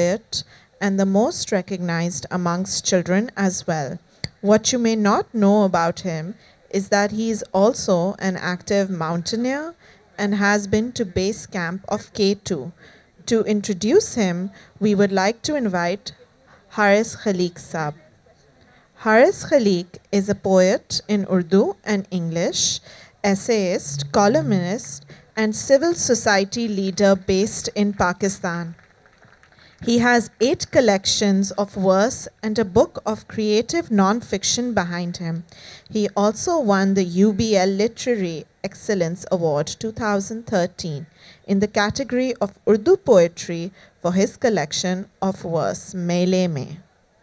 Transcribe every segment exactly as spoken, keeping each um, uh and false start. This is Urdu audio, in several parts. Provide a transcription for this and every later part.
poet and the most recognized amongst children as well. What you may not know about him is that he is also an active mountaineer and has been to base camp of K two. To introduce him, we would like to invite Haris Khalique Saab. Haris Khalique is a poet in Urdu and English, essayist, columnist, and civil society leader based in Pakistan. He has eight collections of verse and a book of creative non-fiction behind him. He also won the U B L Literary Excellence Award twenty thirteen in the category of Urdu poetry for his collection of verse, Mele Mein.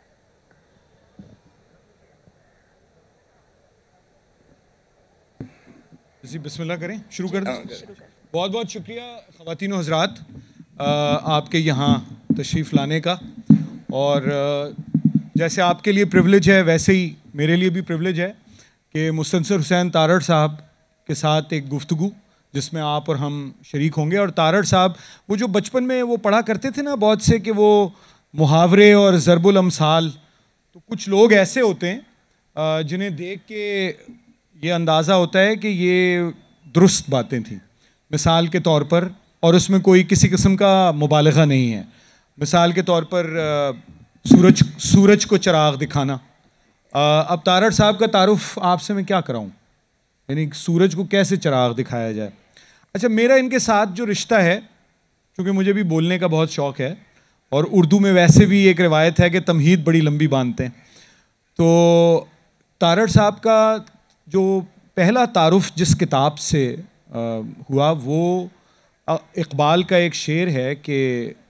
جی بسم اللہ کریں شروع کر دیں بہت بہت شکریہ خواتین و حضرات آپ کے یہاں تشریف لانے کا اور جیسے آپ کے لیے پریولیج ہے ویسے ہی میرے لیے بھی پریولیج ہے کہ مستنصر حسین تارڑ صاحب کے ساتھ ایک گفتگو جس میں آپ اور ہم شریک ہوں گے. اور تارڑ صاحب وہ جو بچپن میں وہ پڑھا کرتے تھے نا بہت سے کہ وہ محاورے اور ضرب الامثال, تو کچھ لوگ ایسے ہوتے ہیں جنہیں دیکھ کے یہ اندازہ ہوتا ہے کہ یہ درست باتیں تھیں مثال کے طور پر, اور اس میں کوئی کسی قسم کا مبالغہ نہیں ہے. مثال کے طور پر سورج سورج کو چراغ دکھانا. اب تارڑ صاحب کا تعارف آپ سے میں کیا کراؤں, یعنی سورج کو کیسے چراغ دکھایا جائے. اچھا میرا ان کے ساتھ جو رشتہ ہے, کیونکہ مجھے بھی بولنے کا بہت شوق ہے اور اردو میں ویسے بھی ایک روایت ہے کہ تمہید بڑی لمبی باندھتے ہیں, تو تارڑ صاحب کا جو پہلا تعارف جس کتاب سے ہوا وہ اقبال کا ایک شعر ہے کہ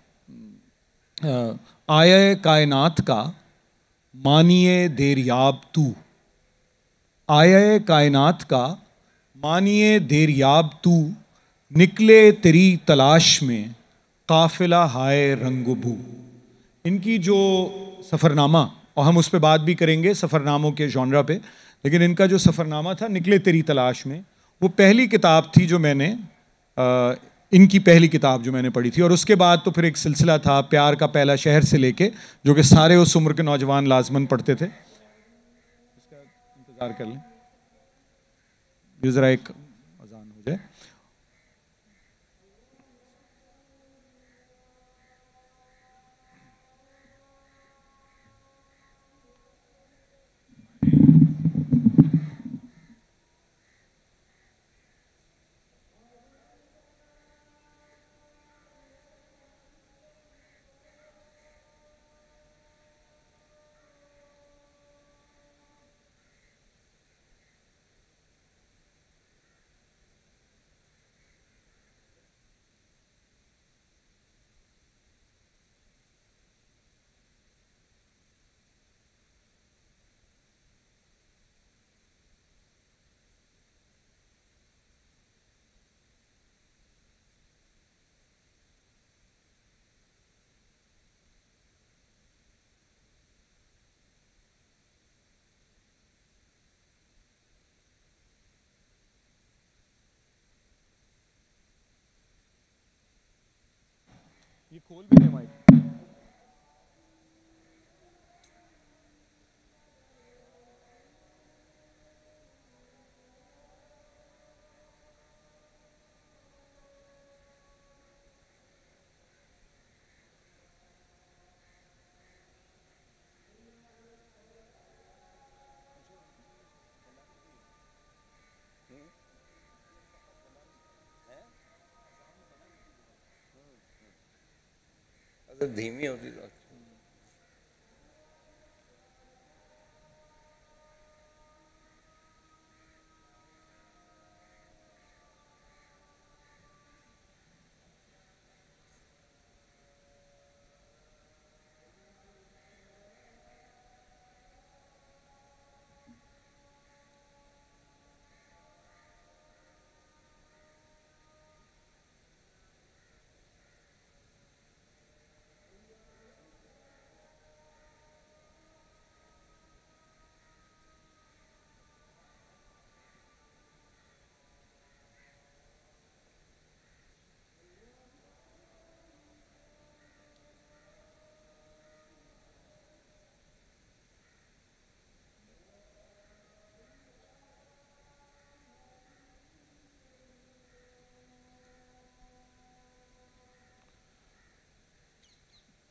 آیا کائنات کا مانیے دیریاب تو, آیا کائنات کا مانیے دیریاب تو, نکلے تیری تلاش میں قافلہ ہائے رنگ و بو. ان کی جو سفر نامہ, اور ہم اس پہ بات بھی کریں گے سفر ناموں کے ژانرا پہ, لیکن ان کا جو سفر نامہ تھا نکلے تیری تلاش میں, وہ پہلی کتاب تھی جو میں نے ان کی پہلی کتاب جو میں نے پڑھی تھی. اور اس کے بعد تو پھر ایک سلسلہ تھا پیار کا پہلا شہر سے لے کے, جو کہ سارے اس عمر کے نوجوان لازماً پڑھتے تھے. اس کا انتظار کر لیں, یہ ذرا ایک اذان ہو جائے. یہ کھول بھی دے مائک. دھیمی ہوتی تو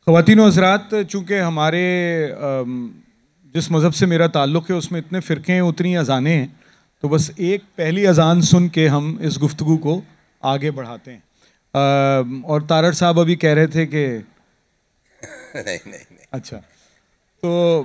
خواتین و حضرات, چونکہ ہمارے جس مذہب سے میرا تعلق ہے اس میں اتنے فرقے ہیں, اتنی اذانیں ہیں, تو بس ایک پہلی اذان سن کے ہم اس گفتگو کو آگے بڑھاتے ہیں. اور تارڑ صاحب ابھی کہہ رہے تھے کہ نہیں نہیں نہیں اچھا تو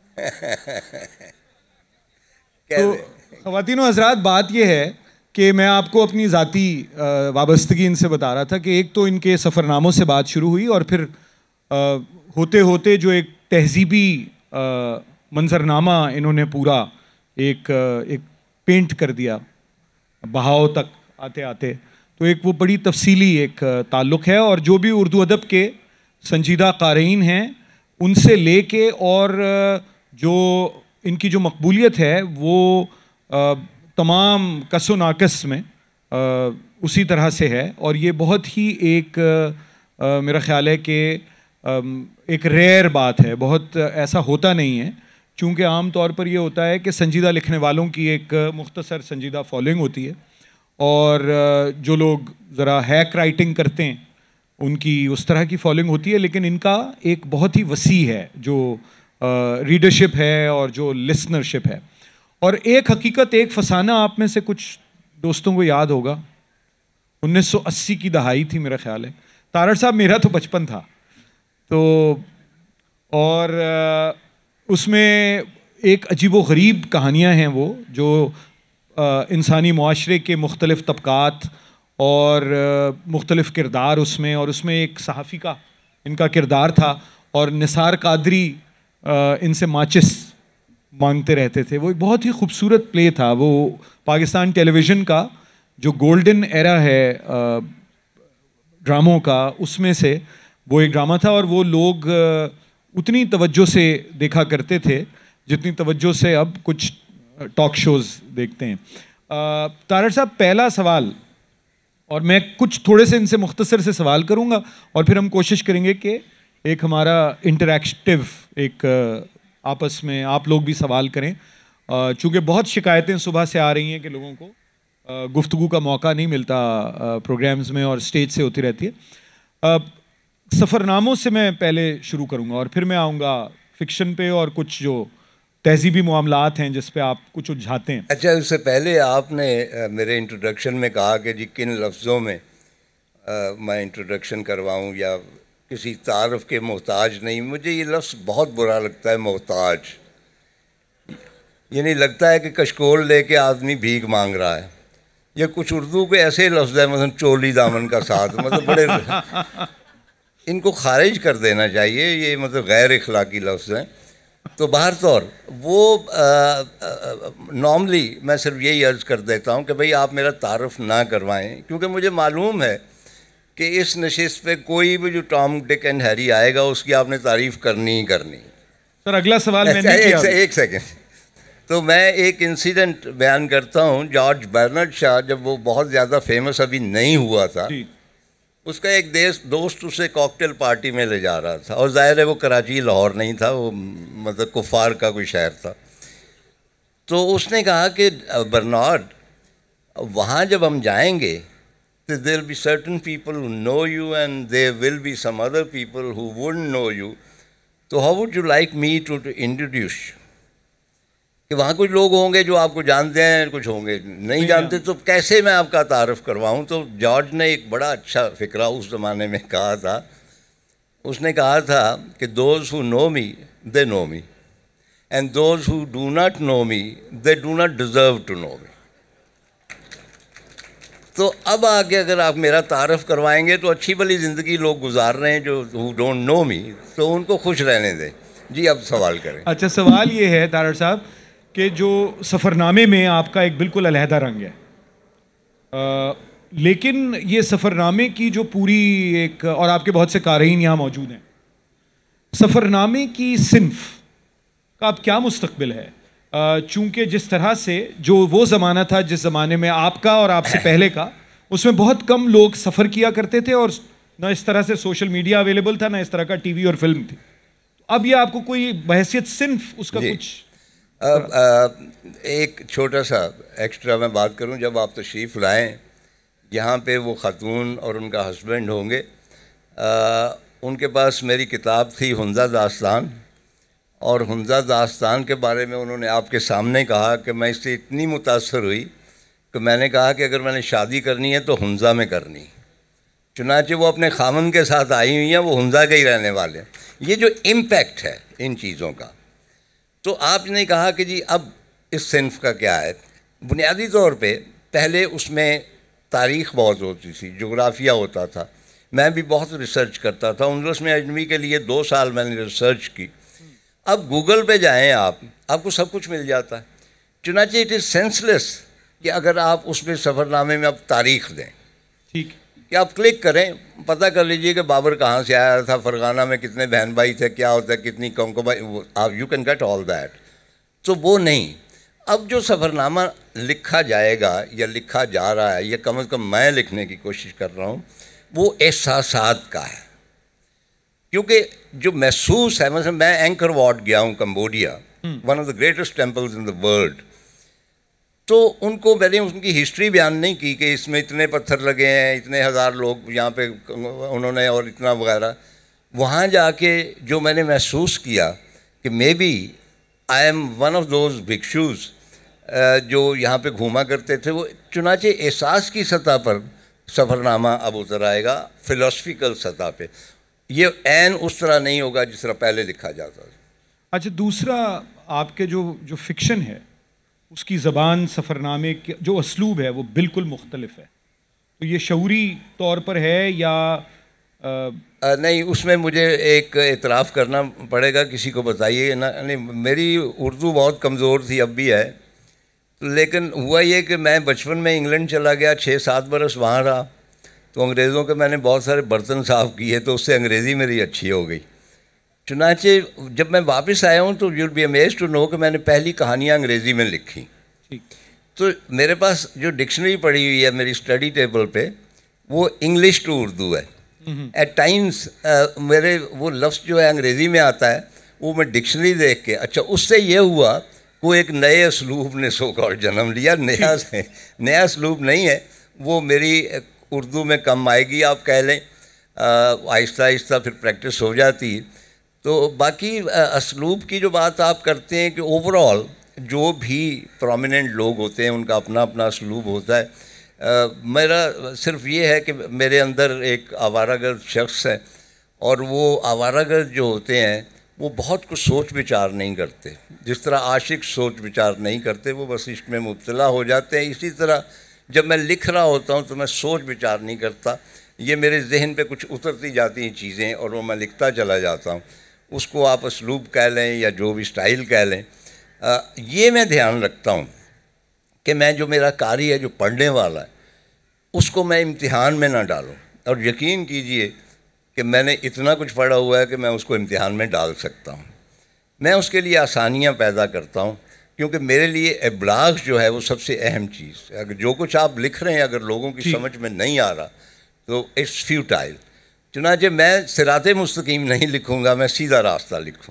تو خواتین و حضرات, بات یہ ہے کہ میں آپ کو اپنی ذاتی وابستگی ان سے بتا رہا تھا کہ ایک تو ان کے سفر ناموں سے بات شروع ہوئی, اور پھر ہوتے ہوتے جو ایک تہذیبی منظرنامہ انہوں نے پورا ایک ایک پینٹ کر دیا بہاؤ تک آتے آتے, تو ایک وہ بڑی تفصیلی ایک تعلق ہے. اور جو بھی اردو ادب کے سنجیدہ قارئین ہیں ان سے لے کے اور جو ان کی جو مقبولیت ہے وہ تمام کس و ناقص میں اسی طرح سے ہے. اور یہ بہت ہی ایک میرا خیال ہے کہ ایک ریئر بات ہے, بہت ایسا ہوتا نہیں ہے, چونکہ عام طور پر یہ ہوتا ہے کہ سنجیدہ لکھنے والوں کی ایک مختصر سنجیدہ فالوئنگ ہوتی ہے, اور جو لوگ ذرا ہیک رائٹنگ کرتے ہیں ان کی اس طرح کی فالوئنگ ہوتی ہے. لیکن ان کا ایک بہت ہی وسیع ہے جو ریڈرشپ ہے اور جو لسنرشپ ہے. اور ایک حقیقت, ایک فسانہ آپ میں سے کچھ دوستوں کو یاد ہوگا, انیس سو اسی کی دہائی تھی میرا خیال ہے. تارڑ صاحب میرا تو بچپن تھا, تو اور اس میں ایک عجیب و غریب کہانیاں ہیں وہ جو انسانی معاشرے کے مختلف طبقات اور مختلف کردار اس میں, اور اس میں ایک صحافی کا ان کا کردار تھا, اور نثار قادری ان سے ماچس مانگتے رہتے تھے. وہ ایک بہت ہی خوبصورت پلے تھا, وہ پاکستان ٹیلی ویژن کا جو گولڈن ایرا ہے ڈراموں کا, اس میں سے وہ ایک ڈرامہ تھا. اور وہ لوگ اتنی توجہ سے دیکھا کرتے تھے جتنی توجہ سے اب کچھ ٹاک شوز دیکھتے ہیں. تارڑ صاحب, پہلا سوال, اور میں کچھ تھوڑے سے ان سے مختصر سے سوال کروں گا, اور پھر ہم کوشش کریں گے کہ ایک ہمارا انٹریکٹیو ایک آپس میں آپ لوگ بھی سوال کریں, چونکہ بہت شکایتیں صبح سے آ رہی ہیں کہ لوگوں کو گفتگو کا موقع نہیں ملتا پروگرامز میں, اور اسٹیج سے ہوتی رہتی ہے. سفر ناموں سے میں پہلے شروع کروں گا, اور پھر میں آؤں گا فکشن پہ اور کچھ جو تہذیبی معاملات ہیں جس پہ آپ کچھ الجھاتے ہیں. اچھا, اس سے پہلے آپ نے میرے انٹروڈکشن میں کہا کہ جی کن لفظوں میں میں انٹروڈکشن کرواؤں یا کسی تعارف کے محتاج نہیں. مجھے یہ لفظ بہت برا لگتا ہے, محتاج. یعنی لگتا ہے کہ کشکول لے کے آدمی بھیک مانگ رہا ہے. یہ کچھ اردو کے ایسے لفظ ہیں, مثلا چولی دامن کا ساتھ, مطلب بڑے ان کو خارج کر دینا چاہیے, یہ مطلب غیر اخلاقی لفظ ہیں. تو بہر طور وہ نارملی میں صرف یہی عرض کر دیتا ہوں کہ بھئی آپ میرا تعارف نہ کروائیں, کیونکہ مجھے معلوم ہے کہ اس نشست پہ کوئی بھی جو ٹام ڈک اینڈ ہیری آئے گا اس کی آپ نے تعریف کرنی ہی کرنی. سر اگلا سوال میں نے کیا ایک سیکنڈ تو میں ایک انسیڈنٹ بیان کرتا ہوں. جارج برنرڈ شاہ جب وہ بہت زیادہ فیمس ابھی نہیں ہوا تھا, اس کا ایک دوست اسے کاکٹیل پارٹی میں لے جا رہا تھا, اور ظاہر ہے وہ کراچی لاہور نہیں تھا, وہ مطلب کفار کا کوئی شہر تھا. تو اس نے کہا کہ برنارڈ, وہاں جب ہم جائیں گے تو there will be certain people who know you and there will be some other people who wouldn't know you. تو how would you like me to, to introduce you? کہ وہاں کچھ لوگ ہوں گے جو آپ کو جانتے ہیں, کچھ ہوں گے نہیں جانتے, تو کیسے میں آپ کا تعارف کرواؤں. تو جارج نے ایک بڑا اچھا فقرہ اس زمانے میں کہا تھا. اس نے کہا تھا کہ those who know me, they know me. And those who do not know me, they do not deserve to know me. تو اب آگے اگر آپ میرا تعارف کروائیں گے تو اچھی بھلی زندگی لوگ گزار رہے ہیں جو who don't know me, تو ان کو خوش رہنے دیں. جی اب سوال کریں. اچھا, سوال یہ ہے تارڑ صاحب کہ جو سفر نامے میں آپ کا ایک بالکل علیحدہ رنگ ہے, لیکن یہ سفر نامے کی جو پوری ایک, اور آپ کے بہت سے قارئین یہاں موجود ہیں, سفر نامے کی صنف کا اب کیا مستقبل ہے؟ چونکہ جس طرح سے جو وہ زمانہ تھا جس زمانے میں آپ کا اور آپ سے پہلے کا, اس میں بہت کم لوگ سفر کیا کرتے تھے, اور نہ اس طرح سے سوشل میڈیا اویلیبل تھا, نہ اس طرح کا ٹی وی اور فلم تھی. اب یہ آپ کو کوئی بحیثیت صنف اس کا کچھ ایک چھوٹا سا ایکسٹرا میں بات کروں. جب آپ تشریف لائیں یہاں پہ, وہ خاتون اور ان کا ہسبینڈ ہوں گے, ان کے پاس میری کتاب تھی حنزہ داستان، اور حنزہ داستان کے بارے میں انہوں نے آپ کے سامنے کہا کہ میں اس سے اتنی متاثر ہوئی کہ میں نے کہا کہ اگر میں نے شادی کرنی ہے تو حنزہ میں کرنی. چنانچہ وہ اپنے خامن کے ساتھ آئی ہوئی ہیں، وہ حنزہ کے ہی رہنے والے ہیں. یہ جو امپیکٹ ہے ان چیزوں کا. تو آپ نے کہا کہ جی اب اس صنف کا کیا ہے. بنیادی طور پہ پہلے اس میں تاریخ بہت ہوتی تھی، جغرافیہ ہوتا تھا. میں بھی بہت ریسرچ کرتا تھا. اندلس میں اجمی کے لیے دو سال میں نے ریسرچ کی. اب گوگل پہ جائیں آپ آپ کو سب کچھ مل جاتا ہے. چنانچہ اٹ از سینس لیس کہ اگر آپ اس میں سفر نامے میں اب تاریخ دیں، ٹھیک کہ آپ کلک کریں، پتہ کر لیجئے کہ بابر کہاں سے آیا تھا، فرغانہ میں کتنے بہن بھائی تھے، کیا ہوتا ہے، کتنی کنکوبائی، آپ you can get all that. تو وہ نہیں. اب جو سفر نامہ لکھا جائے گا یا لکھا جا رہا ہے، یا کم از کم میں لکھنے کی کوشش کر رہا ہوں، وہ احساسات کا ہے. کیونکہ جو محسوس ہے، مثلا میں اینکر واٹ گیا ہوں Cambodia, one of the greatest temples in the world. تو ان کو میں نے ان کی ہسٹری بیان نہیں کی کہ اس میں اتنے پتھر لگے ہیں، اتنے ہزار لوگ یہاں پہ انہوں نے، اور اتنا وغیرہ. وہاں جا کے جو میں نے محسوس کیا کہ may be I am one of those بھکشوز جو یہاں پہ گھوما کرتے تھے. وہ چنانچہ احساس کی سطح پر سفر نامہ اب اتر آئے گا، فلاسفیکل سطح پہ. یہ عین اس طرح نہیں ہوگا جس طرح پہلے لکھا جاتا تھا. اچھا، دوسرا آپ کے جو جو فکشن ہے اس کی زبان، سفر نامے کے جو اسلوب ہے وہ بالکل مختلف ہے. تو یہ شعوری طور پر ہے یا نہیں؟ اس میں مجھے ایک اعتراف کرنا پڑے گا. کسی کو بتائیے نا، نہیں میری اردو بہت کمزور تھی، اب بھی ہے. لیکن ہوا یہ کہ میں بچپن میں انگلینڈ چلا گیا، چھ سات برس وہاں رہا. تو انگریزوں کے میں نے بہت سارے برتن صاف کیے، تو اس سے انگریزی میری اچھی ہو گئی. چنانچہ جب میں واپس آیا ہوں تو you be amazed to know کہ میں نے پہلی کہانیاں انگریزی میں لکھی. تو میرے پاس جو ڈکشنری پڑی ہوئی ہے میری اسٹڈی ٹیبل پہ، وہ انگلش ٹو اردو ہے. ایٹ ٹائمس میرے وہ لفظ جو ہے انگریزی میں آتا ہے، وہ میں ڈکشنری دیکھ کے، اچھا اس سے یہ ہوا وہ ایک نئے اسلوب نے سو کال جنم لیا. نیا نیا اسلوب نہیں ہے وہ، میری اردو میں کم آئے گی آپ کہہ لیں. آہستہ آہستہ پھر پریکٹس ہو جاتی. تو باقی اسلوب کی جو بات آپ کرتے ہیں کہ اوور آل جو بھی پرومیننٹ لوگ ہوتے ہیں ان کا اپنا اپنا اسلوب ہوتا ہے. میرا صرف یہ ہے کہ میرے اندر ایک آوارہ گرد شخص ہے، اور وہ آوارہ گرد جو ہوتے ہیں وہ بہت کچھ سوچ بچار نہیں کرتے. جس طرح عاشق سوچ بچار نہیں کرتے، وہ بس عشق میں مبتلا ہو جاتے ہیں. اسی طرح جب میں لکھ رہا ہوتا ہوں تو میں سوچ بچار نہیں کرتا. یہ میرے ذہن پہ کچھ اترتی جاتی ہیں چیزیں، اور وہ میں لکھتا چلا جاتا ہوں. اس کو آپ اسلوب کہہ لیں یا جو بھی اسٹائل کہہ لیں. یہ میں دھیان رکھتا ہوں کہ میں جو میرا قاری ہے، جو پڑھنے والا ہے، اس کو میں امتحان میں نہ ڈالوں. اور یقین کیجئے کہ میں نے اتنا کچھ پڑھا ہوا ہے کہ میں اس کو امتحان میں ڈال سکتا ہوں. میں اس کے لیے آسانیاں پیدا کرتا ہوں، کیونکہ میرے لیے ابلاغ جو ہے وہ سب سے اہم چیز ہے. اگر جو کچھ آپ لکھ رہے ہیں اگر لوگوں کی سمجھ میں نہیں آ رہا تو اٹس فیوٹائل. چنانچہ میں صراط مستقیم نہیں لکھوں گا، میں سیدھا راستہ لکھوں.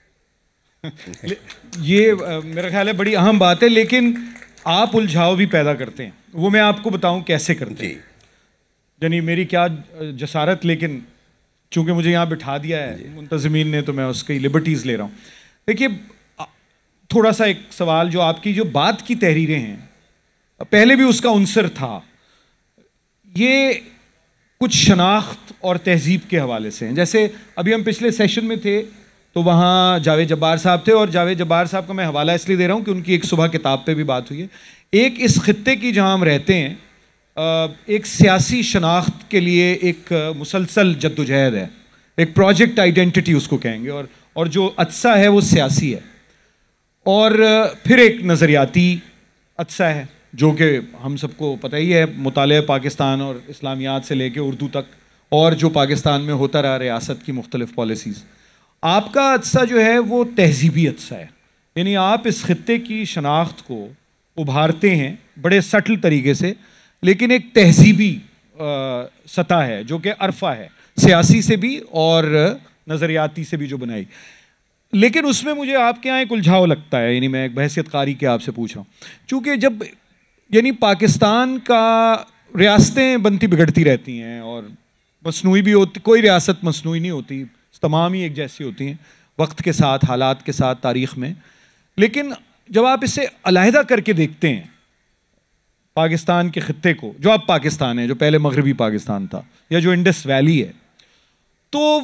یہ میرا خیال ہے بڑی اہم بات ہے. لیکن آپ الجھاؤ بھی پیدا کرتے ہیں، وہ میں آپ کو بتاؤں کیسے کرتے ہیں. یعنی میری کیا جسارت، لیکن چونکہ مجھے یہاں بٹھا دیا ہے منتظمین نے تو میں اس کی لبرٹیز لے رہا ہوں. دیکھیے تھوڑا سا ایک سوال، جو آپ کی جو بات کی تحریریں ہیں پہلے بھی اس کا عنصر تھا، یہ کچھ شناخت اور تہذیب کے حوالے سے ہیں. جیسے ابھی ہم پچھلے سیشن میں تھے تو وہاں جاوید جبار صاحب تھے، اور جاوید جبار صاحب کا میں حوالہ اس لیے دے رہا ہوں کہ ان کی ایک صبح کتاب پہ بھی بات ہوئی ہے. ایک اس خطے کی جہاں ہم رہتے ہیں، ایک سیاسی شناخت کے لیے ایک مسلسل جدوجہد ہے، ایک پروجیکٹ آئیڈینٹی اس کو کہیں گے، اور اور جو عطسہ ہے وہ سیاسی ہے. اور پھر ایک نظریاتی عطسہ ہے جو کہ ہم سب کو پتہ ہی ہے، مطالعہ پاکستان اور اسلامیات سے لے کے اردو تک، اور جو پاکستان میں ہوتا رہا ریاست کی مختلف پالیسیز. آپ کا عطسہ جو ہے وہ تہذیبی عطسہ ہے. یعنی آپ اس خطے کی شناخت کو ابھارتے ہیں بڑے سٹل طریقے سے، لیکن ایک تہذیبی سطح ہے جو کہ عرفہ ہے، سیاسی سے بھی اور نظریاتی سے بھی جو بنائی. لیکن اس میں مجھے آپ کے یہاں ایک الجھاؤ لگتا ہے. یعنی میں ایک بحیثیت قاری کے آپ سے پوچھ رہا ہوں، چونکہ جب یعنی پاکستان کا ریاستیں بنتی بگڑتی رہتی ہیں، اور مصنوعی بھی ہوتی, کوئی ریاست مصنوعی نہیں ہوتی, تمام ہی ایک جیسی ہوتی ہیں وقت کے ساتھ, حالات کے ساتھ, تاریخ میں. لیکن جب آپ اسے علیحدہ کر کے دیکھتے ہیں پاکستان کے خطے کو, جو اب پاکستان ہے, جو پہلے مغربی پاکستان تھا, یا جو انڈس ویلی ہے, تو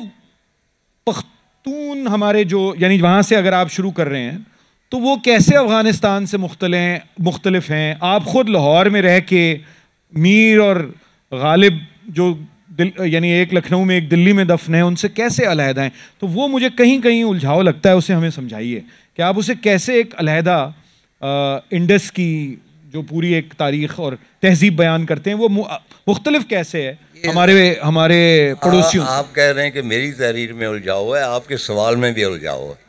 پختون ہمارے جو, یعنی وہاں سے اگر آپ شروع کر رہے ہیں تو وہ کیسے افغانستان سے مختلف مختلف ہیں. آپ خود لاہور میں رہ کے میر اور غالب جو دل, یعنی ایک لکھنؤ میں ایک دلی میں دفن ہے, ان سے کیسے علیحدہ ہیں. تو وہ مجھے کہیں کہیں الجھاؤ لگتا ہے, اسے ہمیں سمجھائیے کہ آپ اسے کیسے ایک علیحدہ انڈس کی جو پوری ایک تاریخ اور تہذیب بیان کرتے ہیں, وہ مختلف کیسے ہے ہمارے ہمارے پڑوسیوں سے. آپ کہہ رہے ہیں کہ میری تحریر میں الجھاؤ ہے, آپ کے سوال میں بھی الجھاؤ ہے.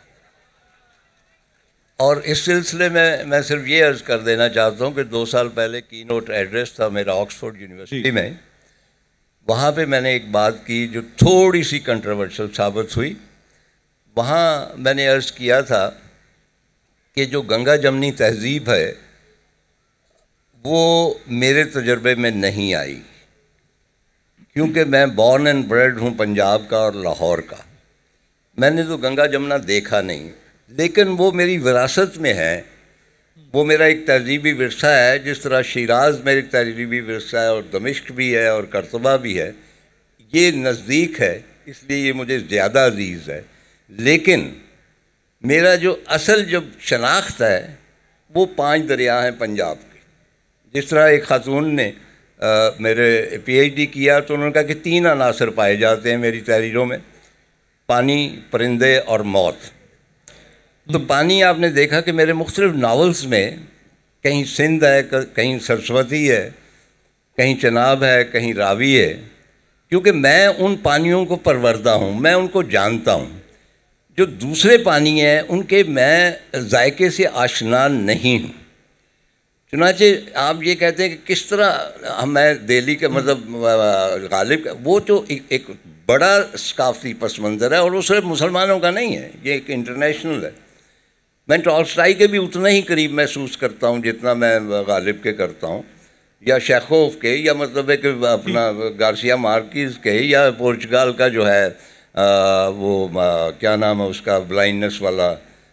اور اس سلسلے میں میں صرف یہ عرض کر دینا چاہتا ہوں کہ دو سال پہلے کی نوٹ ایڈریس تھا میرا آکسفورڈ یونیورسٹی میں. وہاں پہ میں نے ایک بات کی جو تھوڑی سی کنٹروورشل ثابت ہوئی. وہاں میں نے عرض کیا تھا کہ جو گنگا جمنی تہذیب ہے وہ میرے تجربے میں نہیں آئی, کیونکہ میں بورن اینڈ بریڈ ہوں پنجاب کا اور لاہور کا. میں نے تو گنگا جمنا دیکھا نہیں, لیکن وہ میری وراثت میں ہے, وہ میرا ایک تہذیبی ورثہ ہے. جس طرح شیراز میرا ایک تہذیبی ورثہ ہے, اور دمشق بھی ہے, اور قرطبہ بھی ہے. یہ نزدیک ہے, اس لیے یہ مجھے زیادہ عزیز ہے. لیکن میرا جو اصل جب شناخت ہے وہ پانچ دریا ہیں پنجاب کے. جس طرح ایک خاتون نے آ, میرے پی ایچ ڈی کیا تو انہوں نے کہا کہ تین عناصر پائے جاتے ہیں میری تحریروں میں, پانی, پرندے اور موت. تو پانی آپ نے دیکھا کہ میرے مختلف ناولز میں کہیں سندھ ہے, کہیں سرسوتی ہے, کہیں چناب ہے, کہیں راوی ہے, کیونکہ میں ان پانیوں کو پروردہ ہوں, میں ان کو جانتا ہوں. جو دوسرے پانی ہیں ان کے میں ذائقے سے آشنا نہیں ہوں. چنانچہ آپ یہ کہتے ہیں کہ کس طرح میں دہلی کے مطلب غالب کا, وہ جو ایک بڑا ثقافتی پس منظر ہے, اور وہ صرف مسلمانوں کا نہیں ہے, یہ ایک انٹرنیشنل ہے. میں ٹالسٹائی کے بھی اتنا ہی قریب محسوس کرتا ہوں جتنا میں غالب کے کرتا ہوں, یا شیخوف کے, یا مطلب ہے کہ اپنا گارسیا مارکیز کے, یا پورچگال کا جو ہے وہ کیا نام ہے اس کا, بلائنڈنس والا,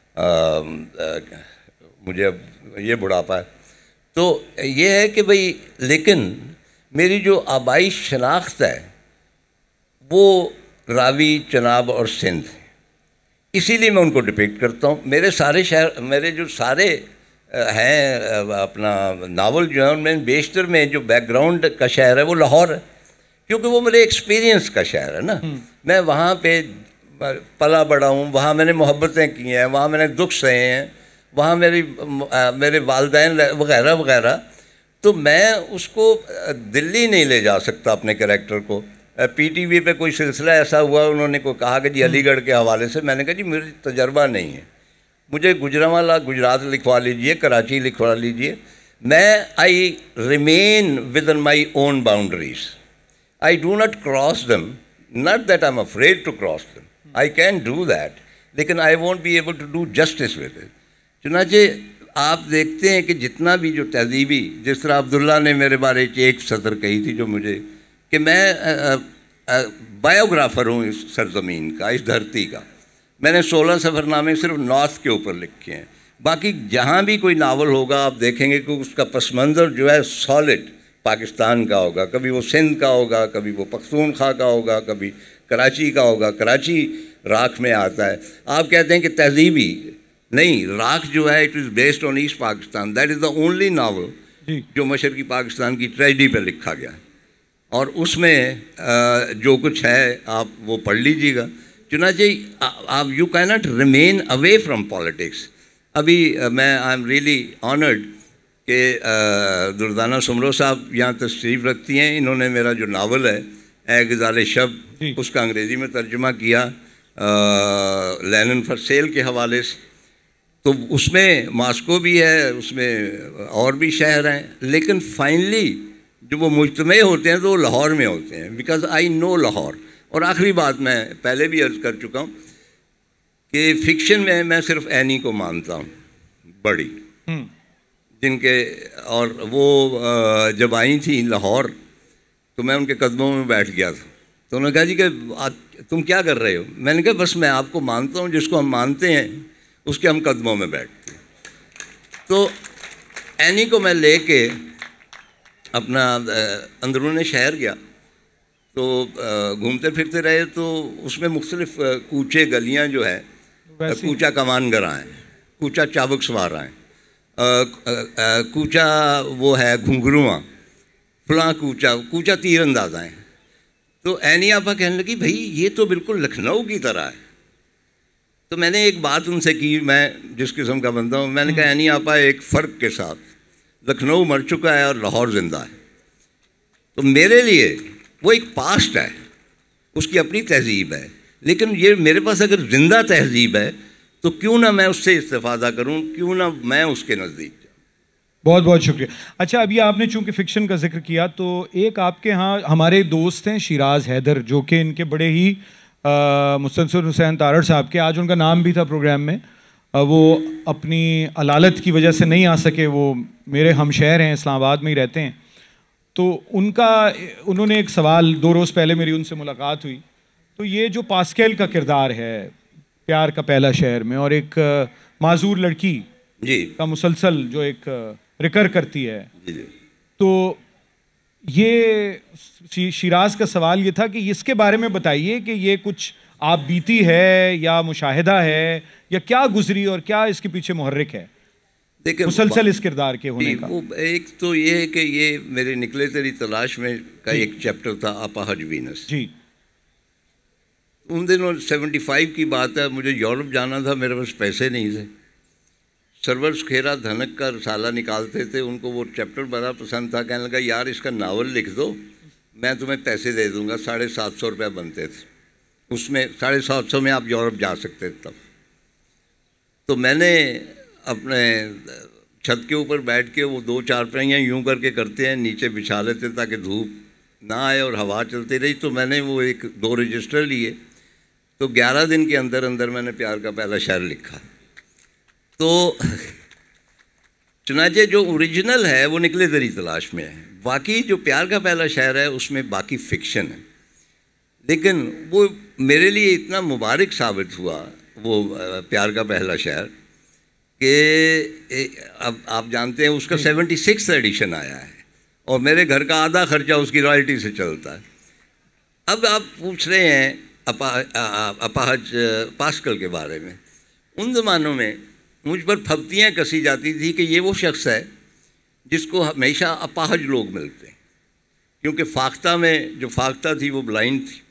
مجھے اب یہ بڑھاپا ہے. تو یہ ہے کہ بھئی, لیکن میری جو آبائی شناخت ہے وہ راوی, چناب اور سندھ, اسی لیے میں ان کو ڈپکٹ کرتا ہوں. میرے سارے شہر, میرے جو سارے ہیں اپنا ناول جو ہیں ان میں بیشتر میں جو بیک گراؤنڈ کا شہر ہے وہ لاہور ہے, کیونکہ وہ میرے ایکسپیرینس کا شہر ہے نا. میں وہاں پہ پلا بڑا ہوں, وہاں میں نے محبتیں کی ہیں, وہاں میں نے دکھ سہے ہیں, وہاں میری میرے والدین وغیرہ وغیرہ. تو میں اس کو دلی نہیں لے جا سکتا اپنے کریکٹر کو. پی ٹی وی پہ کوئی سلسلہ ایسا ہوا, انہوں نے کوئی کہا کہ جی علی گڑھ کے حوالے سے, میں نے کہا جی میری تجربہ نہیں ہے, مجھے گجرانوالہ گجرات لکھوا لیجئے, کراچی لکھوا لیجئے. میں I remain within my own boundaries, I do not cross them, not that I am afraid to cross them, I can do that, لیکن I won't be able to do justice with it. چنانچہ آپ دیکھتے ہیں کہ جتنا بھی جو تہذیبی, جس طرح عبداللہ نے میرے بارے ایک سطر کہی تھی جو مجھے, کہ میں بایوگرافر ہوں اس سرزمین کا, اس دھرتی کا. میں نے سولہ سفر نامے صرف نارتھ کے اوپر لکھے ہیں. باقی جہاں بھی کوئی ناول ہوگا آپ دیکھیں گے کہ اس کا پس منظر جو ہے سالڈ پاکستان کا ہوگا. کبھی وہ سندھ کا ہوگا, کبھی وہ پختونخوا کا ہوگا, کبھی کراچی کا ہوگا. کراچی راکھ میں آتا ہے. آپ کہتے ہیں کہ تہذیبی نہیں, راکھ جو ہے it is based on East Pakistan. That is the only novel جو مشرقی پاکستان کی ٹریجڈی پہ لکھا گیا ہے, اور اس میں جو کچھ ہے آپ وہ پڑھ لیجیے گا. چنانچہ آپ you key not remain away from politics. ابھی میں آئی ایم ریئلی آنرڈ کہ دردانہ سمرو صاحب یہاں تشریف رکھتی ہیں. انہوں نے میرا جو ناول ہے اے غزال شب, اس کا انگریزی میں ترجمہ کیا لینن فار سیل کے حوالے سے. تو اس میں ماسکو بھی ہے, اس میں اور بھی شہر ہیں, لیکن فائنلی جو وہ مجتمع ہوتے ہیں تو وہ لاہور میں ہوتے ہیں, بیکاز آئی نو لاہور. اور آخری بات میں پہلے بھی عرض کر چکا ہوں کہ فکشن میں میں صرف اینی کو مانتا ہوں, بڑی, جن کے, اور وہ جب آئی تھیں لاہور تو میں ان کے قدموں میں بیٹھ گیا تھا. تو انہوں نے کہا جی کہ تم کیا کر رہے ہو؟ میں نے کہا بس میں آپ کو مانتا ہوں، جس کو ہم مانتے ہیں اس کے ہم قدموں میں بیٹھتے ہیں۔ تو اینی کو میں لے کے اپنا اندرون شہر گیا، تو گھومتے پھرتے رہے، تو اس میں مختلف کوچے گلیاں جو ہے، کوچا کمان گراں ہیں، کوچا چابک سوارا ہیں، کوچا وہ ہے گھنگرواں، فلاں کوچا کوچا تیر اندازہ ہیں۔ تو اینی آپا کہنے لگی بھائی یہ تو بالکل لکھنؤ کی طرح ہے۔ تو میں نے ایک بات ان سے کی، میں جس قسم کا بندہ ہوں، میں نے کہا اینی آپا ایک فرق کے ساتھ، لکھنؤ مر چکا ہے اور لاہور زندہ ہے۔ تو میرے لیے وہ ایک پاسٹ ہے، اس کی اپنی تہذیب ہے، لیکن یہ میرے پاس اگر زندہ تہذیب ہے تو کیوں نہ میں اس سے استفادہ کروں، کیوں نہ میں اس کے نزدیک جاؤں۔ بہت بہت شکریہ۔ اچھا ابھی آپ نے چونکہ فکشن کا ذکر کیا، تو ایک آپ کے ہاں ہمارے دوست ہیں شیراز حیدر، جو کہ ان کے بڑے ہی مستنصر حسین تارڑ صاحب کے، آج ان کا نام بھی تھا پروگرام میں، وہ اپنی علالت کی وجہ سے نہیں آ سکے، وہ میرے ہم شہر ہیں، اسلام آباد میں ہی رہتے ہیں۔ تو ان کا انہوں نے ایک سوال، دو روز پہلے میری ان سے ملاقات ہوئی، تو یہ جو پاسکیل کا کردار ہے پیار کا پہلا شہر میں، اور ایک معذور لڑکی جی کا مسلسل جو ایک ریکر کرتی ہے، جی تو یہ شیراز کا سوال یہ تھا کہ اس کے بارے میں بتائیے کہ یہ کچھ آپ بیتی ہے یا مشاہدہ ہے یا کیا گزری اور کیا اس کے پیچھے محرک ہے دیکھیں مسلسل اس کردار کے ہونے کا؟ وہ ایک تو یہ ہے کہ یہ میرے نکلے تیری تلاش میں کا ایک چیپٹر تھا اپاہج وینس جی، ان دنوں سیونٹی فائیو کی بات ہے، مجھے یورپ جانا تھا، میرے پاس پیسے نہیں تھے۔ سرورز کھیرا دھنک کا رسالہ نکالتے تھے، ان کو وہ چیپٹر بڑا پسند تھا، کہنے لگا یار اس کا ناول لکھ دو، میں تمہیں پیسے دے دوں گا۔ ساڑھے سات سو روپے بنتے تھے اس میں، ساڑھے سات سو میں آپ یورپ جا سکتے تھے تب۔ تو میں نے اپنے چھت کے اوپر بیٹھ کے وہ دو چار پہیاں یوں کر کے کرتے ہیں، نیچے بچھا لیتے تاکہ دھوپ نہ آئے اور ہوا چلتی رہی، تو میں نے وہ ایک دو رجسٹر لیے، تو گیارہ دن کے اندر اندر میں نے پیار کا پہلا شعر لکھا۔ تو چنانچہ جو اوریجنل ہے وہ نکلے تیری تلاش میں ہے، باقی جو پیار کا پہلا شعر ہے اس میں باقی فکشن ہے، لیکن وہ میرے لیے اتنا مبارک ثابت ہوا وہ پیار کا پہلا شعر کہ اب آپ جانتے ہیں اس کا سیونٹی سکس ایڈیشن آیا ہے اور میرے گھر کا آدھا خرچہ اس کی رائلٹی سے چلتا ہے۔ اب آپ پوچھ رہے ہیں اپاہج پاسکل کے بارے میں، ان زمانوں میں مجھ پر پھبتیاں کسی جاتی تھی کہ یہ وہ شخص ہے جس کو ہمیشہ اپاہج لوگ ملتے ہیں، کیونکہ فاختہ میں جو فاختہ تھی وہ بلائنڈ تھی۔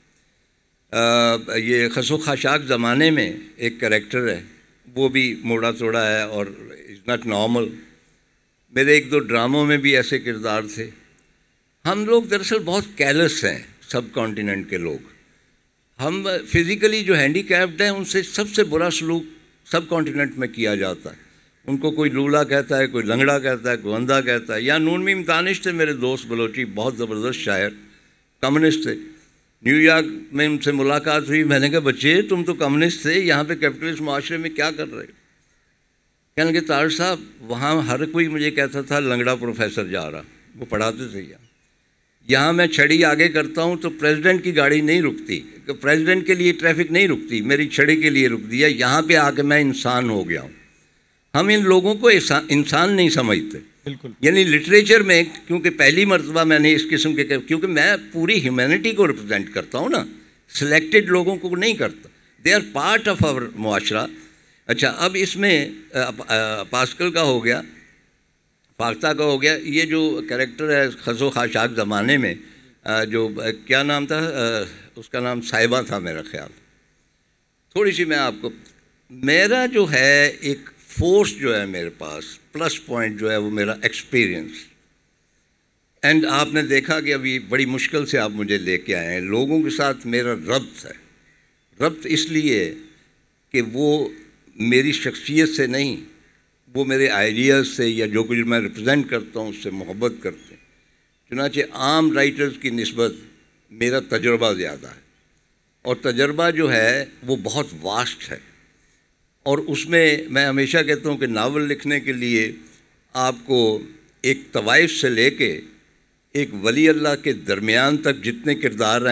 یہ خس و خاشاک زمانے میں ایک کریکٹر ہے، وہ بھی موڑا توڑا ہے اور از ناٹ نارمل۔ میرے ایک دو ڈراموں میں بھی ایسے کردار تھے۔ ہم لوگ دراصل بہت کیرلیس ہیں، سب کانٹیننٹ کے لوگ۔ ہم فزیکلی جو ہینڈی کیپڈ ہیں ان سے سب سے برا سلوک سب کانٹیننٹ میں کیا جاتا ہے۔ ان کو کوئی لولا کہتا ہے، کوئی لنگڑا کہتا ہے، کوئی اندھا کہتا ہے۔ یا نون میم دانش تھے میرے دوست بلوچی، بہت زبردست شاعر، کمیونسٹ تھے۔ نیو یارک میں ان سے ملاقات ہوئی، میں نے کہا بچے تم تو کمیونسٹ تھے، یہاں پہ کیپٹلسٹ معاشرے میں کیا کر رہے ہو؟ کہنے لگے طاہر صاحب وہاں ہر کوئی مجھے کہتا تھا لنگڑا پروفیسر جا رہا، وہ پڑھاتے تھے یہاں یہاں میں چھڑی آگے کرتا ہوں تو پریزیڈنٹ کی گاڑی نہیں رکتی، پریزیڈنٹ کے لیے ٹریفک نہیں رکتی، میری چھڑی کے لیے رک دیا، یہاں پہ آ کے میں انسان ہو گیا ہوں۔ ہم ان لوگوں کو انسان نہیں سمجھتے، بالکل۔ یعنی لٹریچر میں کیونکہ پہلی مرتبہ میں نے اس قسم کے، کیونکہ میں پوری ہیومینٹی کو ریپرزینٹ کرتا ہوں نا، سلیکٹڈ لوگوں کو نہیں کرتا، they are part of our معاشرہ۔ اچھا اب اس میں پاسکل کا ہو گیا، فاختہ کا ہو گیا، یہ جو کریکٹر ہے خس و خاشاک زمانے میں جو کیا نام تھا اس کا نام صاحبہ تھا میرا خیال۔ تھوڑی سی میں آپ کو، میرا جو ہے ایک فورس جو ہے میرے پاس، پلس پوائنٹ جو ہے وہ میرا ایکسپیرئنس، اینڈ آپ نے دیکھا کہ ابھی بڑی مشکل سے آپ مجھے لے کے آئے ہیں، لوگوں کے ساتھ میرا ربط ہے۔ ربط اس لیے کہ وہ میری شخصیت سے نہیں، وہ میرے آئیڈیاز سے یا جو کچھ میں ریپرزینٹ کرتا ہوں اس سے محبت کرتے ہیں۔ چنانچہ عام رائٹرز کی نسبت میرا تجربہ زیادہ ہے، اور تجربہ جو ہے وہ بہت واسٹ ہے، اور اس میں میں ہمیشہ کہتا ہوں کہ ناول لکھنے کے لیے آپ کو ایک طوائف سے لے کے ایک ولی اللہ کے درمیان تک جتنے کردار ہیں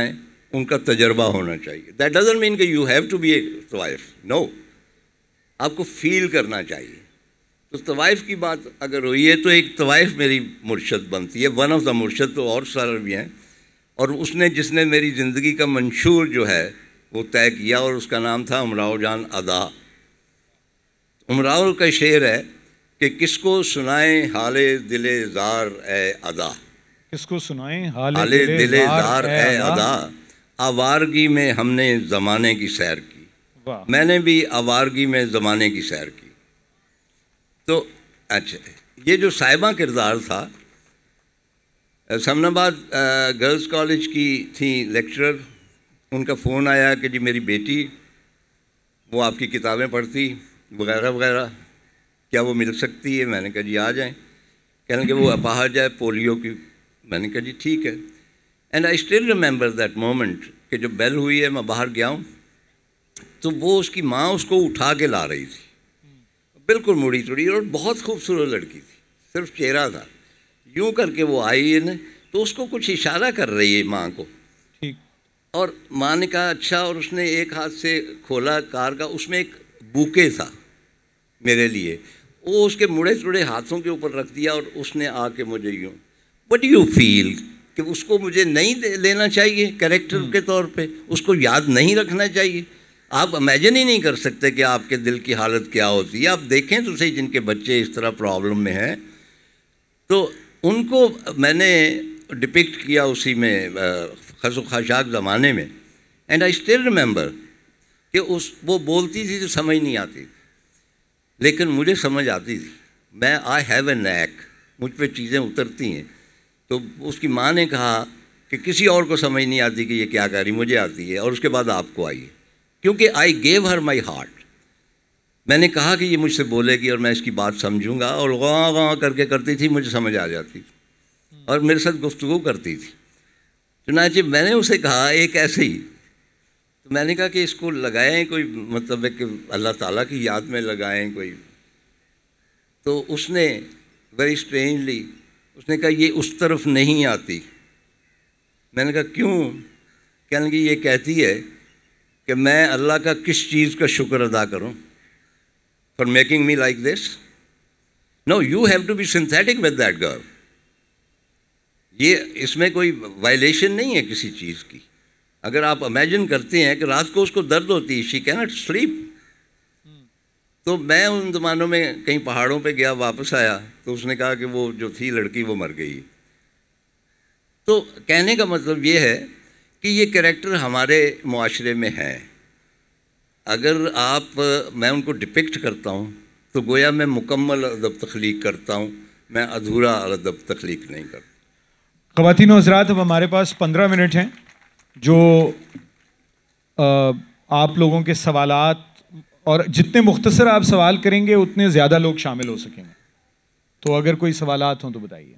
ان کا تجربہ ہونا چاہیے. دیٹ ڈزنٹ مین کہ you have to be a طوائف. نو, آپ کو فیل کرنا چاہیے. تو طوائف کی بات اگر ہوئی ہے تو ایک طوائف میری مرشد بنتی ہے. ون آف دا مرشد تو اور سارے بھی ہیں, اور اس نے جس نے میری زندگی کا منشور جو ہے وہ طے کیا, اور اس کا نام تھا امراؤ جان ادا. امراؤ کا شعر ہے کہ کس کو سنائیں حال دل زار اے ادا, کس کو سنائیں حال دل زار اے ادا, آوارگی میں ہم نے زمانے کی سیر کی. میں نے بھی آوارگی میں زمانے کی سیر کی. تو اچھا, یہ جو صاحبہ کردار تھا, سمن آباد گرلز کالج کی تھیں لیکچرر, ان کا فون آیا کہ جی میری بیٹی وہ آپ کی کتابیں پڑھتی وغیرہ وغیرہ, کیا وہ مل سکتی ہے؟ میں نے کہا جی آ جائیں. کہنے کہ وہ اپاہج ہے پولیو کی. میں نے کہا جی ٹھیک ہے. And I still remember that moment کہ جب بیل ہوئی ہے میں باہر گیا ہوں تو وہ اس کی ماں اس کو اٹھا کے لا رہی تھی, بالکل مڑی چڑی, اور بہت خوبصورت لڑکی تھی, صرف چہرہ تھا. یوں کر کے وہ آئی ہے تو اس کو کچھ اشارہ کر رہی ہے ماں کو, اور ماں نے کہا اچھا, اور اس نے ایک ہاتھ سے کھولا کار کا, اس میں ایک بوکے تھا میرے لیے, وہ اس کے مڑے چڑے ہاتھوں کے اوپر رکھ دیا, اور اس نے آ کے مجھے یوں, وٹ ڈو یو فیل کہ اس کو مجھے نہیں لینا چاہیے کریکٹر کے طور پہ, اس کو یاد نہیں رکھنا چاہیے. آپ امیجن ہی نہیں کر سکتے کہ آپ کے دل کی حالت کیا ہوتی ہے. آپ دیکھیں تو صحیح جن کے بچے اس طرح پرابلم میں ہیں, تو ان کو میں نے ڈپکٹ کیا اسی میں خس و خاشاک زمانے میں. اینڈ آئی اسٹل ریممبر کہ اس وہ بولتی تھی تو سمجھ نہیں آتی, لیکن مجھے سمجھ آتی تھی. میں آئی ہیو اے نیک, مجھ پہ چیزیں اترتی ہیں. تو اس کی ماں نے کہا کہ کسی اور کو سمجھ نہیں آتی کہ یہ کیا کہہ رہی, مجھے آتی ہے, اور اس کے بعد آپ کو آئی ہے, کیونکہ آئی گیو ہر مائی ہارٹ. میں نے کہا کہ یہ مجھ سے بولے گی اور میں اس کی بات سمجھوں گا, اور غاں غاں کر کے کرتی تھی, مجھے سمجھ آ جاتی تھی, اور میرے ساتھ گفتگو کرتی تھی. چنانچہ میں نے اسے کہا ایک ایسے ہی, تو میں نے کہا کہ اس کو لگائیں کوئی, مطلب ہے کہ اللہ تعالیٰ کی یاد میں لگائیں کوئی. تو اس نے ویری اسٹرینجلی اس نے کہا یہ اس طرف نہیں آتی. میں نے کہا کیوں؟ کہنے لگی یہ کہتی ہے کہ میں اللہ کا کس چیز کا شکر ادا کروں for making me like this. No, you have to be synthetic with that girl. یہ اس میں کوئی وائلیشن نہیں ہے کسی چیز کی. اگر آپ امیجن کرتے ہیں کہ رات کو اس کو درد ہوتی ہے, شی کی ناٹ سلیپ. تو میں ان زمانوں میں کہیں پہاڑوں پہ گیا, واپس آیا تو اس نے کہا کہ وہ جو تھی لڑکی وہ مر گئی. تو کہنے کا مطلب یہ ہے کہ یہ کریکٹر ہمارے معاشرے میں ہیں. اگر آپ میں ان کو ڈپکٹ کرتا ہوں تو گویا میں مکمل ادب تخلیق کرتا ہوں, میں ادھورا ادب تخلیق نہیں کرتا. خواتین و حضرات, اب ہمارے پاس پندرہ منٹ ہیں جو آپ لوگوں کے سوالات, اور جتنے مختصر آپ سوال کریں گے اتنے زیادہ لوگ شامل ہو سکیں گے. تو اگر کوئی سوالات ہوں تو بتائیے.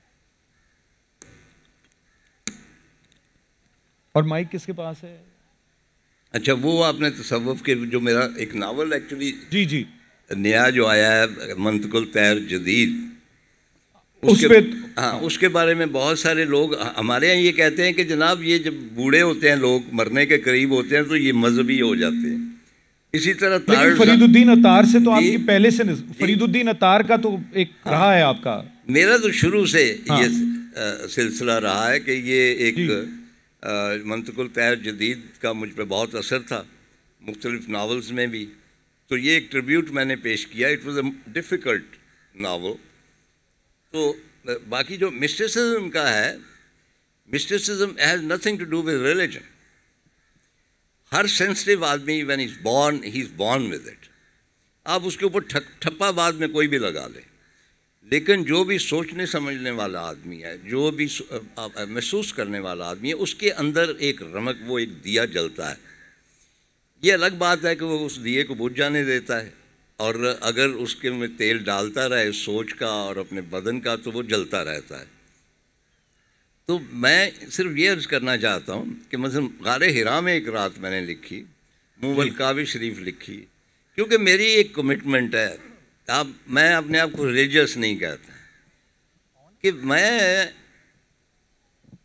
اور مائک کس کے پاس ہے؟ اچھا, وہ آپ نے تصوف کے جو میرا ایک ناول ایکچولی جی جی نیا جو آیا ہے منطق تیر جدید, اس پہ ہاں اس کے بارے میں بہت سارے لوگ ہمارے یہاں یہ کہتے ہیں کہ جناب یہ جب بوڑھے ہوتے ہیں لوگ, مرنے کے قریب ہوتے ہیں, تو یہ مذہبی ہو جاتے ہیں. اسی طرح لیکن فرید الدین اتار سے تو آپ کی پہلے سے فرید الدین اتار کا تو ایک رہا ہے آپ کا. میرا تو شروع سے یہ سلسلہ رہا ہے کہ یہ ایک منطق الطیر جدید کا مجھ پہ بہت اثر تھا, مختلف ناولز میں بھی. تو یہ ایک ٹریبیوٹ میں نے پیش کیا. It was a difficult novel. تو باقی جو مسٹیسزم کا ہے, mysticism has nothing to do with religion. ہر سینسٹیو آدمی when is born he is born with it. آپ اس کے اوپر ٹھپا بعد میں کوئی بھی لگا لیں, لیکن جو بھی سوچنے سمجھنے والا آدمی ہے, جو بھی محسوس کرنے والا آدمی ہے, اس کے اندر ایک رمق, وہ ایک دیا جلتا ہے. یہ الگ بات ہے کہ وہ اس دیے کو بجھ جانے دیتا ہے, اور اگر اس کے میں تیل ڈالتا رہے سوچ کا اور اپنے بدن کا تو وہ جلتا رہتا ہے. تو میں صرف یہ عرض کرنا چاہتا ہوں کہ مثلا غار حرا میں ایک رات میں نے لکھی, موول کعبہ شریف لکھی, کیونکہ میری ایک کمٹمنٹ ہے. آپ میں اپنے آپ کو ریلیجس نہیں کہتا کہ میں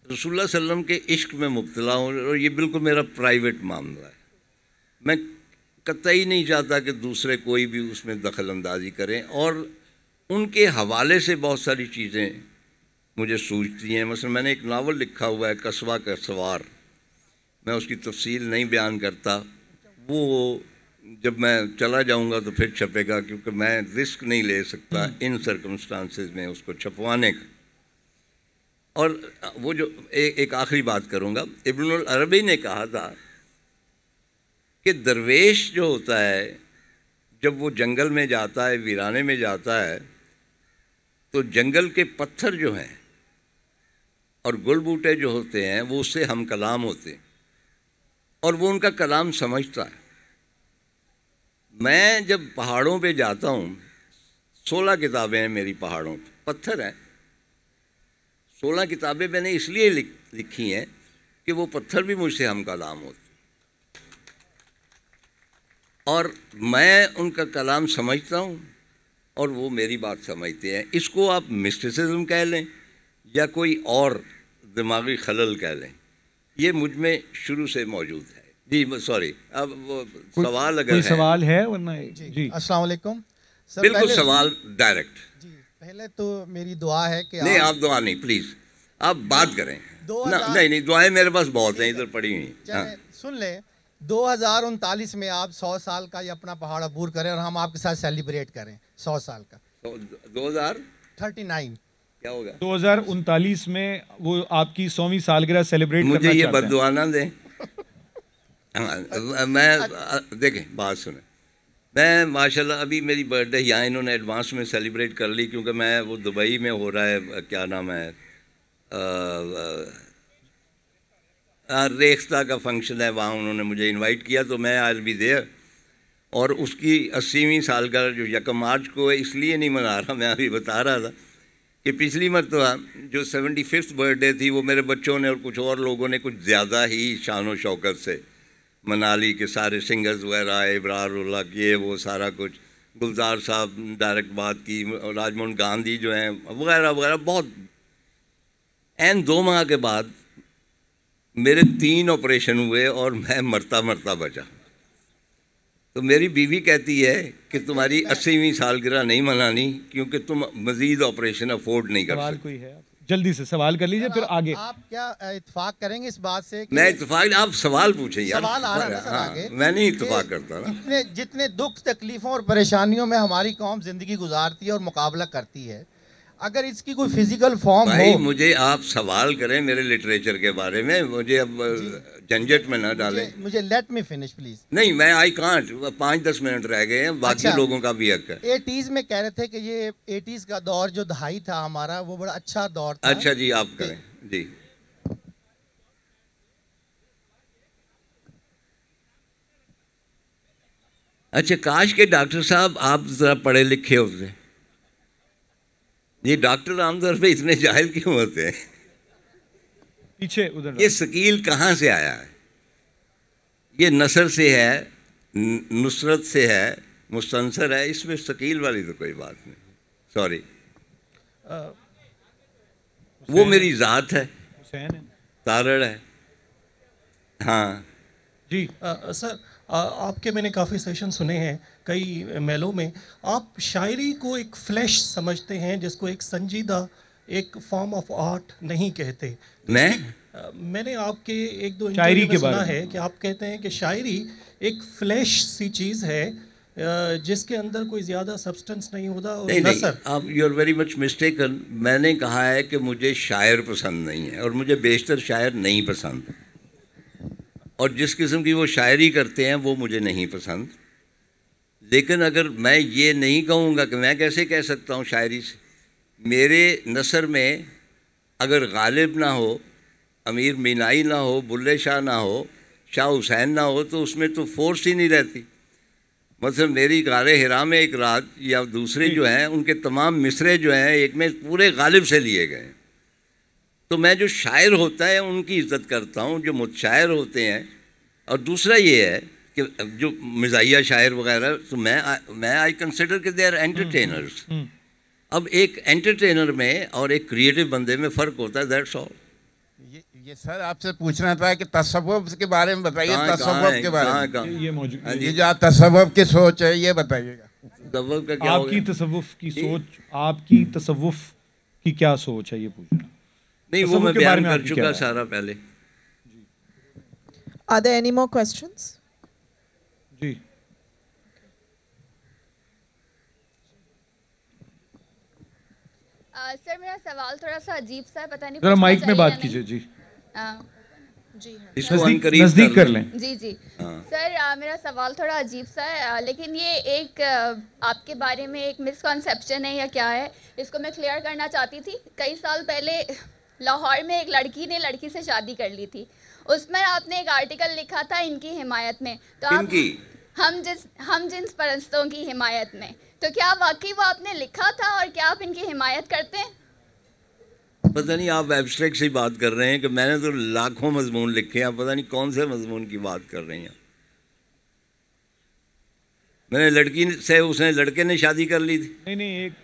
رسول اللہ صلی اللہ علیہ وسلم کے عشق میں مبتلا ہوں، اور یہ بالکل میرا پرائیویٹ معاملہ ہے. میں قطعی نہیں چاہتا کہ دوسرے کوئی بھی اس میں دخل اندازی کریں، اور ان کے حوالے سے بہت ساری چیزیں مجھے سوچتی ہیں. مثلا میں نے ایک ناول لکھا ہوا ہے قصبہ کا سوار، میں اس کی تفصیل نہیں بیان کرتا، وہ جب میں چلا جاؤں گا تو پھر چھپے گا، کیونکہ میں رسک نہیں لے سکتا ان سرکمسٹانسز میں اس کو چھپوانے کا. اور وہ جو ایک آخری بات کروں گا، ابن العربی نے کہا تھا کہ درویش جو ہوتا ہے جب وہ جنگل میں جاتا ہے، ویرانے میں جاتا ہے، تو جنگل کے پتھر جو ہیں اور گل بوٹے جو ہوتے ہیں وہ اس سے ہم کلام ہوتے ہیں، اور وہ ان کا کلام سمجھتا ہے. میں جب پہاڑوں پہ جاتا ہوں، سولہ کتابیں ہیں میری پہاڑوں پہ، پتھر ہیں. سولہ کتابیں میں نے اس لیے لکھی ہیں کہ وہ پتھر بھی مجھ سے ہم کلام ہوتے ہیں، اور میں ان کا کلام سمجھتا ہوں اور وہ میری بات سمجھتے ہیں. اس کو آپ مسٹیسزم کہہ لیں یا کوئی اور دماغی خلل کہہ لیں، یہ مجھ میں شروع سے موجود ہے. جی سوری، اب وہ سوال اگر کوئی سوال ہے ورنہ جی السلام علیکم سر. بالکل سوال ڈائریکٹ. جی پہلے تو میری دعا ہے کہ نہیں، آپ دعا نہیں، پلیز آپ بات کریں. نہیں نہیں، دعائیں میرے پاس بہت ہیں ادھر پڑی ہوئی. سن لیں، دو ہزار انتالیس میں آپ سو سال کا یہ اپنا پہاڑ عبور کریں اور ہم آپ کے ساتھ سیلیبریٹ کریں سو سال کا. دو ہزار تھرٹی نائن کیا ہوگا؟ دو ہزار انتالیس میں وہ آپ کی سوویں سالگرہ سیلیبریٹ کرنا چاہتے ہیں. مجھے یہ بد دعا نہ دیں. میں دیکھیں بات سنیں، میں ماشاءاللہ ابھی میری برتھ ڈے یہاں انہوں نے ایڈوانس میں سیلیبریٹ کر لی، کیونکہ میں وہ دبئی میں ہو رہا ہے، کیا نام ہے، ریختہ کا فنکشن ہے، وہاں انہوں نے مجھے انوائٹ کیا تو میں آئی ول بی دیئر. اور اس کی اسیویں سالگرہ جو یکم مارچ کو ہے اس لیے نہیں منا رہا. میں ابھی بتا رہا تھا کہ پچھلی مرتبہ جو سیونٹی ففتھ برتھ ڈے تھی وہ میرے بچوں نے اور کچھ اور لوگوں نے کچھ زیادہ ہی شان و شوکت سے منا لی، کہ سارے سنگرز وغیرہ، ابرار اللہ کیے، وہ سارا کچھ، گلزار صاحب ڈائریکٹ بات کی، راج موہن گاندھی جو ہیں وغیرہ وغیرہ. بہت این دو ماہ کے بعد میرے تین آپریشن ہوئے اور میں مرتا مرتا بچا. تو میری بیوی کہتی ہے کہ تمہاری اسیویں سالگرہ نہیں منانی کیونکہ تم مزید آپریشن افورڈ نہیں کر سکتے. سوال کوئی ہے؟ جلدی سے سوال کر لیجئے پھر آگے. آپ کیا اتفاق کریں گے اس بات سے؟ میں اتفاق، آپ سوال پوچھیں یار. سوال آ رہا ہے سر آگے. میں نہیں اتفاق کرتا نا. جتنے جتنے دکھ تکلیفوں اور پریشانیوں میں ہماری قوم زندگی گزارتی ہے اور مقابلہ کرتی ہے، اگر اس کی کوئی فزیکل فارم ہو. بھائی مجھے آپ سوال کریں میرے لٹریچر کے بارے میں، مجھے اب جھنجٹ میں نہ ڈالیں. مجھے لیٹ می فنش پلیز. نہیں میں آئی کانٹ، پانچ دس منٹ رہ گئے ہیں، باقی لوگوں کا بھی حق ہے. ایٹیز میں کہہ رہے تھے کہ یہ ایٹیز کا دور جو دہائی تھا ہمارا وہ بڑا اچھا دور تھا. اچھا جی آپ کریں. جی اچھا، کاش کے ڈاکٹر صاحب آپ ذرا پڑھے لکھے ہوتے. یہ ڈاکٹر عام طور پہ اتنے جاہل کیوں ہوتے ہیں؟ پیچھے ادھر یہ سکیل کہاں سے آیا ہے؟ یہ نثر سے ہے، نصرت سے ہے، مستنصر ہے، اس میں سکیل والی تو کوئی بات نہیں. سوری، وہ میری ذات ہے، حسین ہے، تارڑ ہے. ہاں جی سر آپ کے میں نے کافی سیشن سنے ہیں کئی میلوں میں. آپ شاعری کو ایک فلیش سمجھتے ہیں جس کو ایک سنجیدہ ایک فارم آف آرٹ نہیں کہتے. میں میں نے آپ کے ایک دو شاعری انٹرویو کے میں بارے سنا میں ہے کہ آپ کہتے ہیں کہ شاعری ایک فلیش سی چیز ہے جس کے اندر کوئی زیادہ سبسٹنس نہیں ہوتا. اور نہیں نہیں، نثر آپ you are very much mistaken. میں نے کہا ہے کہ مجھے شاعر پسند نہیں ہے اور مجھے بیشتر شاعر نہیں پسند، اور جس قسم کی وہ شاعری کرتے ہیں وہ مجھے نہیں پسند. لیکن اگر میں یہ نہیں کہوں گا کہ میں کیسے کہہ سکتا ہوں شاعری سے، میرے نثر میں اگر غالب نہ ہو، امیر مینائی نہ ہو، بلے شاہ نہ ہو، شاہ حسین نہ ہو تو اس میں تو فورس ہی نہیں رہتی. مثلا میری غار ہرا میں ایک رات یا دوسرے جو ہیں ان کے تمام مصرے جو ہیں ایک میں پورے غالب سے لیے گئے. تو میں جو شاعر ہوتا ہے ان کی عزت کرتا ہوں، جو متشاعر ہوتے ہیں. اور دوسرا یہ ہے کہ جو مزاحیہ شاعر وغیرہ، تو میں میں آئی کنسیڈر کہ دے آر انٹرٹینرز. اب ایک انٹرٹینر میں اور ایک کریٹو بندے میں فرق ہوتا ہے، دیٹس آل. یہ سر آپ سے پوچھنا تھا کہ تصوف کے بارے میں بتائیے, تصوف کے بارے میں یہ موجود یہ جو آپ تصوف کی سوچ ہے یہ بتائیے گا. آپ کی تصوف کی سوچ, آپ کی تصوف کی کیا سوچ ہے یہ پوچھنا. نہیں وہ میں بیان کر چکا سارا پہلے. Are there any more questions? جی سر میرا سوال تھوڑا سا عجیب سا ہے, پتہ نہیں ذرا مائک میں بات کیجئے. جی جی اس کو قریب نزدیک کر لیں. جی جی سر میرا سوال تھوڑا عجیب سا ہے, لیکن یہ ایک آپ کے بارے میں ایک مسکنسیپشن ہے یا کیا ہے, اس کو میں کلیئر کرنا چاہتی تھی. کئی سال پہلے لاہور میں ایک لڑکی نے لڑکی سے شادی کر لی تھی, اس میں آپ نے ایک آرٹیکل لکھا تھا ان کی حمایت میں, تو آپ ہم جنس ہم جنس پرستوں کی حمایت میں, تو کیا واقعی وہ آپ نے لکھا تھا اور کیا آپ ان کی حمایت کرتے ہیں؟ پتہ نہیں آپ ایبسٹریکٹ سے بات کر رہے ہیں کہ میں نے تو لاکھوں مضمون لکھے ہیں, آپ پتہ نہیں کون سے مضمون کی بات کر رہے ہیں. میں نے لڑکی سے, اس نے لڑکے نے شادی کر لی تھی. نہیں نہیں ایک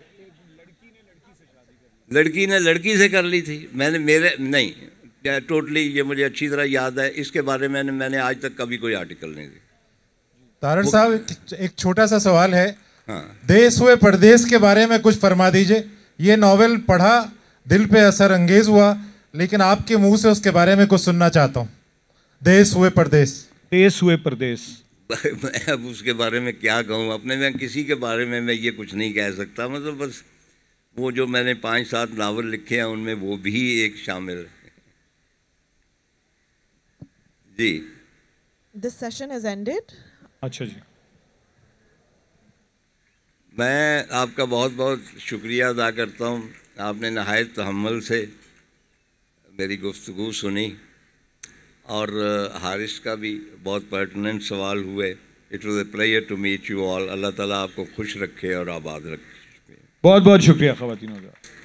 لڑکی نے لڑکی سے کر لی تھی. میں نے میرے نہیں ٹوٹلی یہ مجھے اچھی طرح یاد ہے, اس کے بارے میں میں نے آج تک کبھی کوئی آرٹیکل نہیں دیا. تارڑ صاحب ایک چھوٹا سا سوال ہے, دیس ہوئے پردیس کے بارے میں کچھ فرما دیجئے. یہ ناول پڑھا, دل پہ اثر انگیز ہوا, لیکن آپ کے منہ سے اس کے بارے میں کچھ سننا چاہتا ہوں. دیس ہوئے پردیس. دیس ہوئے پردیس. میں اب اس کے بارے میں کیا کہوں, اپنے میں کسی کے بارے میں میں یہ کچھ نہیں کہہ سکتا. مطلب بس وہ جو میں نے پانچ سات ناول لکھے ہیں ان میں وہ بھی ایک شامل ہے. جی This session has ended. اچھا جی, میں آپ کا بہت بہت شکریہ ادا کرتا ہوں. آپ نے نہایت تحمل سے میری گفتگو سنی, اور حارث کا بھی بہت پرٹننٹ سوال ہوئے. It was a pleasure to meet you all. اللہ تعالیٰ آپ کو خوش رکھے اور آباد رکھے. بہت بہت شکریہ خواتین.